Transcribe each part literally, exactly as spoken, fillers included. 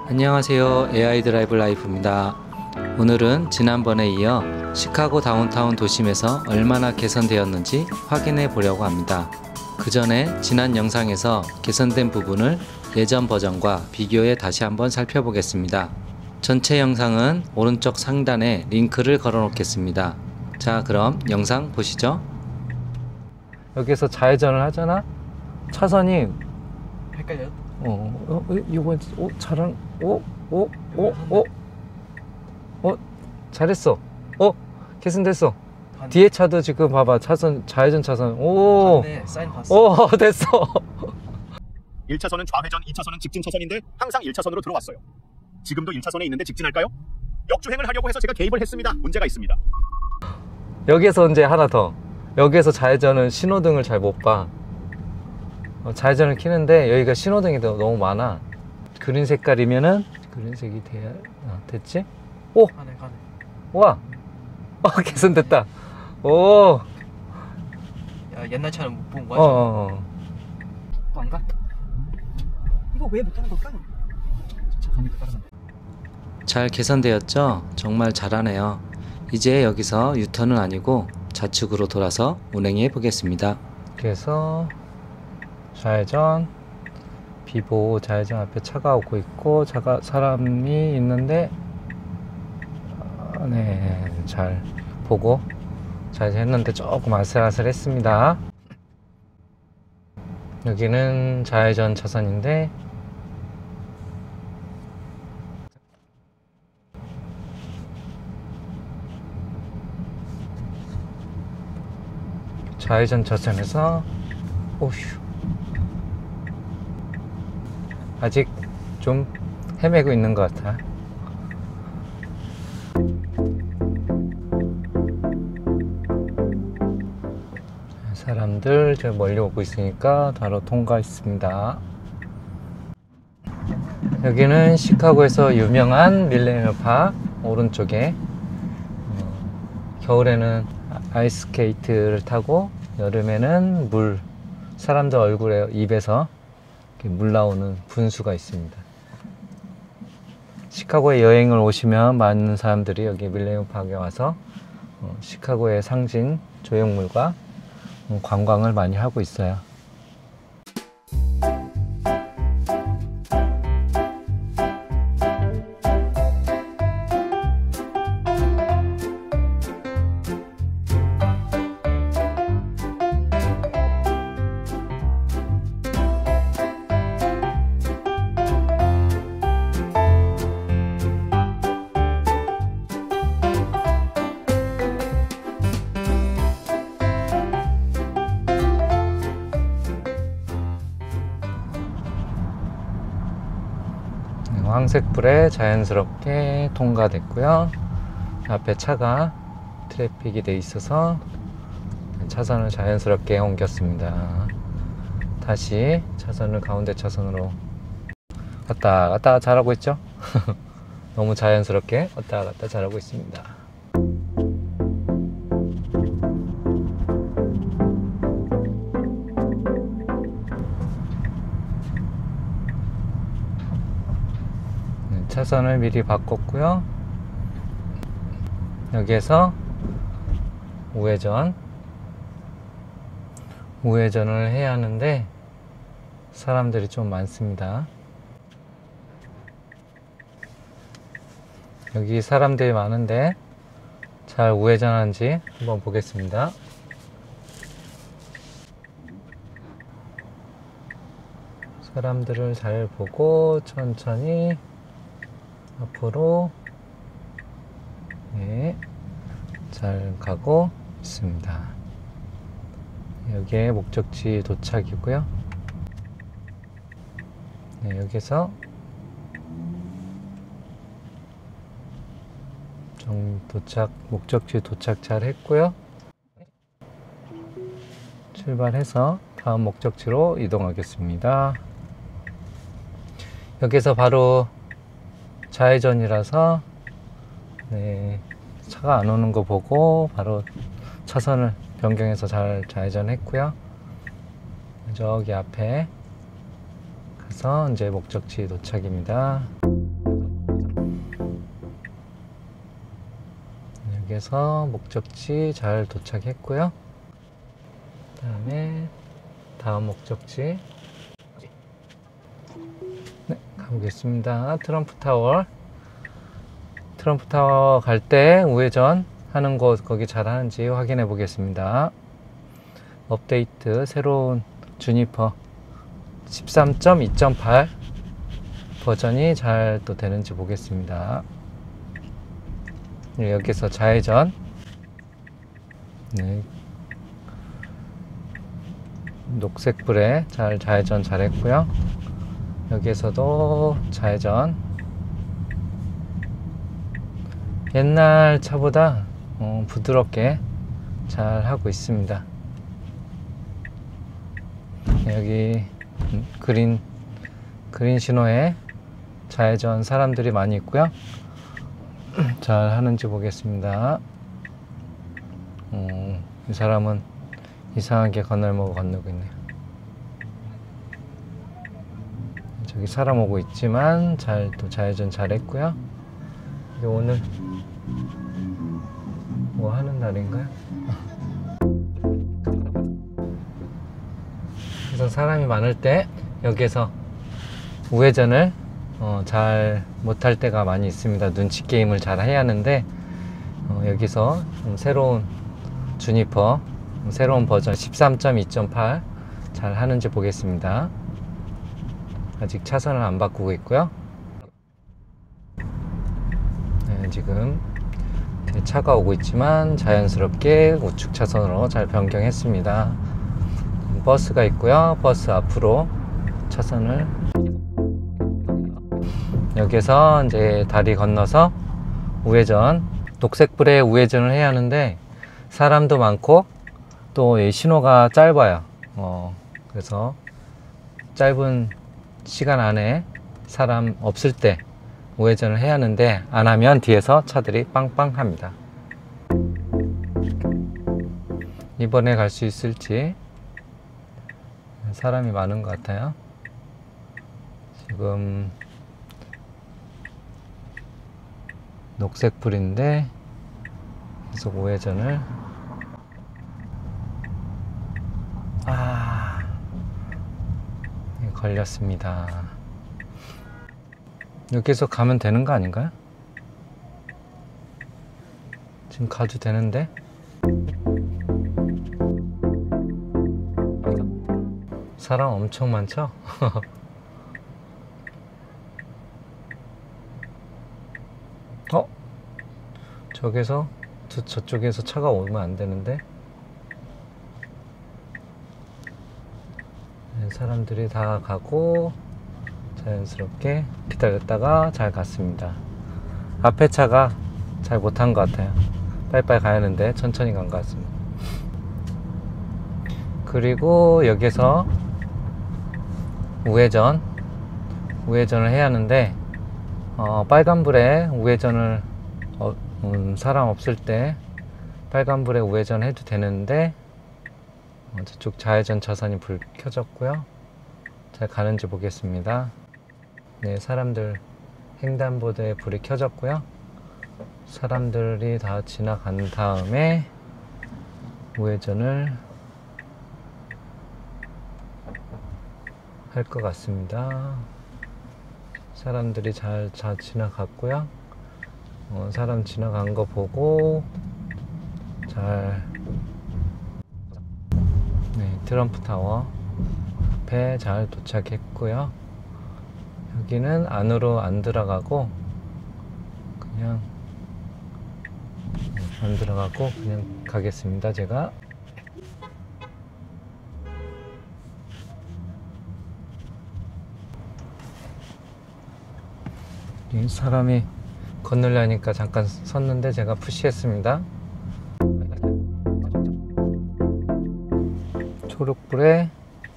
안녕하세요. 에이아이 드라이브 라이프입니다. 오늘은 지난번에 이어 시카고 다운타운 도심에서 얼마나 개선되었는지 확인해 보려고 합니다. 그 전에 지난 영상에서 개선된 부분을 예전 버전과 비교해 다시 한번 살펴보겠습니다. 전체 영상은 오른쪽 상단에 링크를 걸어 놓겠습니다. 자, 그럼 영상 보시죠. 여기서 좌회전을 하잖아? 차선이 헷갈려요? 어, 어, 이번, 어, 잘한, 어, 어, 어, 어, 어, 잘했어. 어, 개선됐어. 반... 뒤에 차도 지금 봐봐. 차선, 좌회전 차선. 오, 봤네. 사인 봤어. 오, 됐어. 일 차선은 좌회전, 이 차선은 직진 차선인데 항상 일 차선으로 들어왔어요. 지금도 일 차선에 있는데 직진할까요? 역주행을 하려고 해서 제가 개입을 했습니다. 문제가 있습니다. 여기에서 이제 하나 더. 여기에서 좌회전은 신호등을 잘 못 봐. 어, 좌회전을 켜는데 여기가 신호등이 너무 많아. 그린 색깔이면은 그린색이 돼야 어, 됐지? 오! 가네 가네. 와! 어, 개선됐다. 오! 야, 옛날 차는 못 본 거야? 어, 어, 어. 또 아닌가? 이거 왜 못 하는 걸까? 차 가니까 따라가. 잘 개선되었죠? 정말 잘하네요. 이제 여기서 유턴은 아니고 좌측으로 돌아서 운행해 보겠습니다. 그래서 좌회전, 비보 좌회전 앞에 차가 오고 있고 차가 사람이 있는데 어, 네, 잘 보고 좌회전했는데 조금 아슬아슬했습니다. 여기는 좌회전 차선인데 좌회전 차선에서 오휴 아직 좀 헤매고 있는 것 같아. 사람들 저 멀리 오고 있으니까 바로 통과했습니다. 여기는 시카고에서 유명한 밀레니엄 파크 오른쪽에 어, 겨울에는 아이스스케이트를 타고 여름에는 물 사람들 얼굴에 입에서 물 나오는 분수가 있습니다. 시카고에 여행을 오시면 많은 사람들이 여기 밀레니엄 파크에 와서 어, 시카고의 상징 조형물과 어, 관광을 많이 하고 있어요. 황색불에 자연스럽게 통과됐고요. 앞에 차가 트래픽이 돼 있어서 차선을 자연스럽게 옮겼습니다. 다시 차선을 가운데 차선으로 왔다 갔다 잘하고 있죠? 너무 자연스럽게 왔다 갔다 잘하고 있습니다. 차선을 미리 바꿨고요. 여기에서 우회전 우회전을 해야 하는데 사람들이 좀 많습니다. 여기 사람들이 많은데 잘 우회전하는지 한번 보겠습니다. 사람들을 잘 보고 천천히 앞으로 네, 잘 가고 있습니다. 여기에 목적지 도착이고요. 네, 여기서 좀 도착 목적지 도착 잘 했고요. 출발해서 다음 목적지로 이동하겠습니다. 여기서 바로 좌회전이라서 네, 차가 안 오는 거 보고 바로 차선을 변경해서 잘 좌회전했고요. 저기 앞에 가서 이제 목적지 도착입니다. 여기서 목적지 잘 도착했고요. 그 다음에 다음 목적지 네, 가보겠습니다. 트럼프 타워. 트럼프 타워 갈 때 우회전 하는 곳 거기 잘 하는지 확인해 보겠습니다. 업데이트 새로운 주니퍼 십삼 점 이 점 팔 버전이 잘 또 되는지 보겠습니다. 네, 여기서 좌회전. 네. 녹색불에 잘 좌회전 잘했고요. 여기에서도 좌회전. 옛날 차보다 어, 부드럽게 잘 하고 있습니다. 여기 음, 그린 그린 신호에 좌회전 사람들이 많이 있고요. 잘 하는지 보겠습니다. 어, 이 사람은 이상하게 건널목을 건너고 있네요. 저기 사람 오고 있지만 잘 또 좌회전 잘했고요. 이게 오늘 뭐 하는 날인가요? 그래서 사람이 많을 때 여기에서 우회전을 어, 잘 못할 때가 많이 있습니다. 눈치 게임을 잘 해야 하는데 어, 여기서 새로운 주니퍼 새로운 버전 십삼 점 이 점 팔 잘 하는지 보겠습니다. 아직 차선을 안 바꾸고 있고요. 네, 지금 차가 오고 있지만 자연스럽게 우측 차선으로 잘 변경했습니다. 버스가 있고요. 버스 앞으로 차선을 여기서 이제 다리 건너서 우회전, 녹색불에 우회전을 해야 하는데 사람도 많고 또 이 신호가 짧아요. 어, 그래서 짧은 시간 안에 사람 없을 때 우회전을 해야 하는데 안 하면 뒤에서 차들이 빵빵 합니다. 이번에 갈 수 있을지 사람이 많은 것 같아요. 지금 녹색불인데 계속 우회전을 아 걸렸습니다. 여기서 가면 되는 거 아닌가요? 지금 가도 되는데 사람 엄청 많죠? 어? 저기서 저, 저쪽에서 차가 오면 안 되는데 네, 사람들이 다 가고 자연스럽게 기다렸다가 잘 갔습니다. 앞에 차가 잘 못한 것 같아요. 빨리빨리 가야 하는데 천천히 간 것 같습니다. 그리고 여기서 우회전 우회전을 해야 하는데 어, 빨간불에 우회전을 어, 음, 사람 없을 때 빨간불에 우회전 해도 되는데 어, 저쪽 좌회전 차선이 불 켜졌고요. 잘 가는지 보겠습니다. 네, 사람들 횡단보도에 불이 켜졌고요. 사람들이 다 지나간 다음에 우회전을 할 것 같습니다. 사람들이 잘, 잘 지나갔고요. 어, 사람 지나간 거 보고 잘 네, 트럼프 타워 앞에 잘 도착했고요. 여기는 안으로 안 들어가고 그냥 안 들어가고 그냥 가겠습니다. 제가 사람이 건너려니까 잠깐 섰는데 제가 푸시했습니다. 초록불에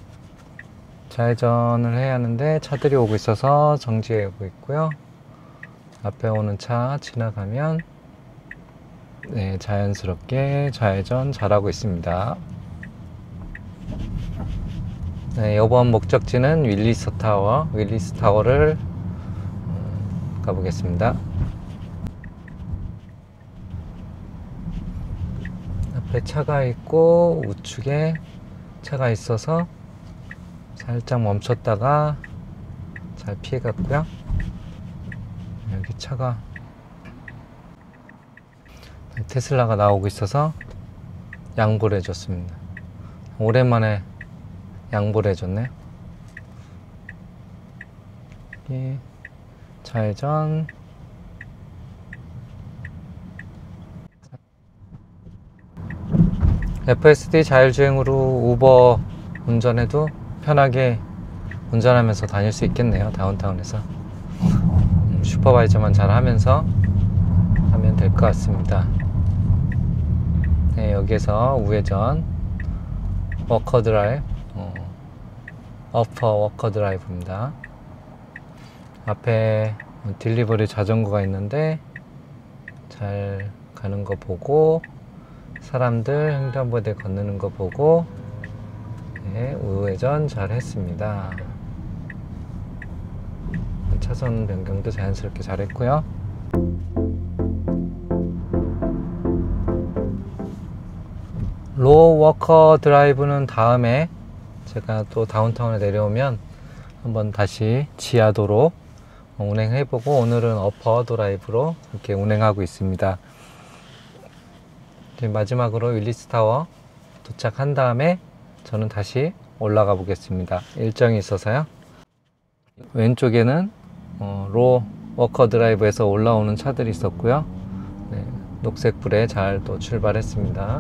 좌회전을 해야 하는데 차들이 오고 있어서 정지하고 있고요. 앞에 오는 차 지나가면 네, 자연스럽게 좌회전 잘하고 있습니다. 네, 이번 목적지는 윌리스 타워, 윌리스 타워를 가보겠습니다. 앞에 차가 있고 우측에 차가 있어서 살짝 멈췄다가 잘 피해갔고요. 여기 차가 테슬라가 나오고 있어서 양보를 해줬습니다. 오랜만에 양보를 해줬네요. 여기 좌회전. 에프에스디 자율주행으로 우버 운전해도 편하게 운전하면서 다닐 수 있겠네요. 다운타운에서 음, 슈퍼바이저만 잘 하면서 하면 될 것 같습니다. 네, 여기에서 우회전 워커 드라이브, 어, 어퍼 워커 드라이브입니다. 앞에 딜리버리 자전거가 있는데 잘 가는 거 보고, 사람들 횡단보도 건너는 거 보고, 네, 우회전 잘 했습니다. 차선 변경도 자연스럽게 잘 했고요. 로우 워커 드라이브는 다음에 제가 또 다운타운에 내려오면 한번 다시 지하도로 운행해보고, 오늘은 어퍼 드라이브로 이렇게 운행하고 있습니다. 마지막으로 윌리스타워 도착한 다음에 저는 다시 올라가 보겠습니다. 일정이 있어서요. 왼쪽에는 어, 로우 워커 드라이브에서 올라오는 차들이 있었고요. 네, 녹색불에 잘 또 출발했습니다.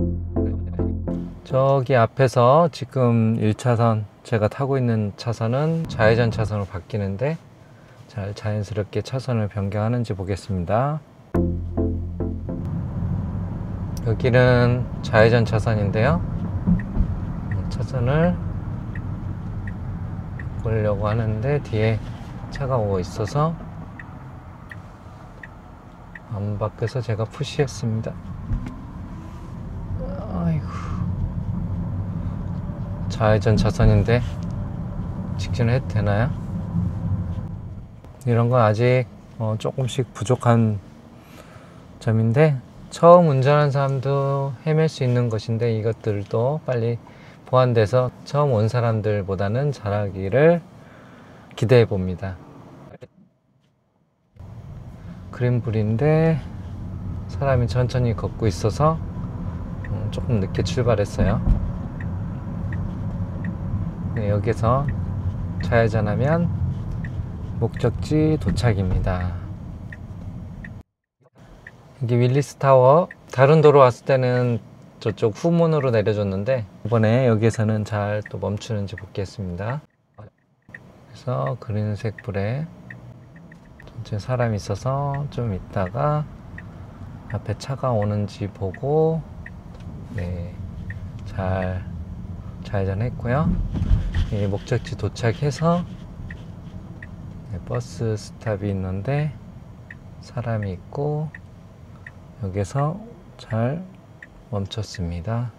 저기 앞에서 지금 일 차선, 제가 타고 있는 차선은 좌회전 차선으로 바뀌는데 잘 자연스럽게 차선을 변경하는지 보겠습니다. 여기는 좌회전 차선인데요. 차선을 바꾸려고 하는데 뒤에 차가 오고 있어서 안 바뀌어서 제가 푸시했습니다. 아이고. 좌회전 차선인데 직진을 해도 되나요? 이런 건 아직 어 조금씩 부족한 점인데, 처음 운전하는 사람도 헤맬 수 있는 것인데 이것들도 빨리 보완돼서 처음 온 사람들보다는 잘하기를 기대해 봅니다. 그린불인데 사람이 천천히 걷고 있어서 조금 늦게 출발했어요. 네, 여기서 좌회전하면 목적지 도착입니다. 여기 윌리스타워, 다른 도로 왔을 때는 저쪽 후문으로 내려줬는데 이번에 여기에서는 잘 또 멈추는지 보겠습니다. 그래서 그린색 불에 전체 사람이 있어서 좀 있다가 앞에 차가 오는지 보고, 네, 잘 좌회전했고요. 예, 목적지 도착해서 네, 버스 스탑이 있는데 사람이 있고 여기서 잘 멈췄습니다.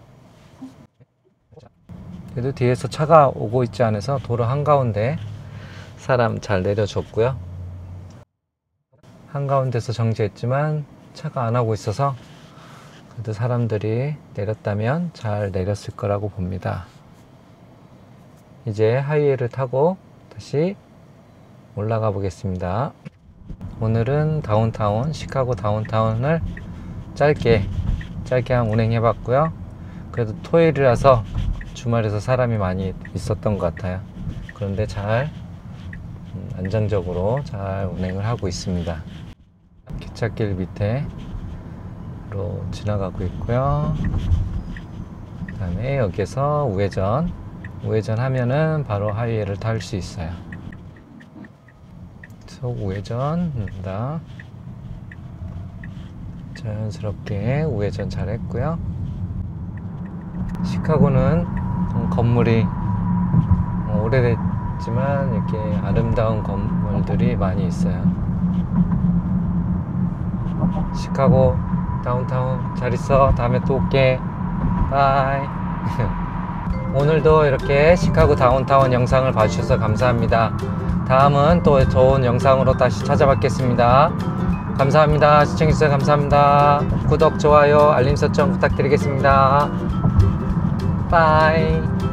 그래도 뒤에서 차가 오고 있지 않아서 도로 한가운데 사람 잘 내려줬고요. 한가운데서 정지했지만 차가 안 오고 있어서 그래도 사람들이 내렸다면 잘 내렸을 거라고 봅니다. 이제 하이웨이를 타고 다시 올라가 보겠습니다. 오늘은 다운타운, 시카고 다운타운을 짧게 짧게 한 운행해 봤고요. 그래도 토요일이라서 주말에서 사람이 많이 있었던 것 같아요. 그런데 잘 음, 안정적으로 잘 운행을 하고 있습니다. 기찻길 밑에로 지나가고 있고요. 그 다음에 여기서 우회전 우회전 하면은 바로 하이웨이를 탈 수 있어요. 속 우회전입니다. 자연스럽게 우회전 잘 했고요. 시카고는 건물이 오래됐지만 이렇게 아름다운 건물들이 많이 있어요. 시카고 다운타운 잘 있어. 다음에 또 올게. 바이. 오늘도 이렇게 시카고 다운타운 영상을 봐주셔서 감사합니다. 다음은 또 좋은 영상으로 다시 찾아뵙겠습니다. 감사합니다. 시청해주셔서 감사합니다. 구독, 좋아요, 알림 설정 부탁드리겠습니다. 빠이.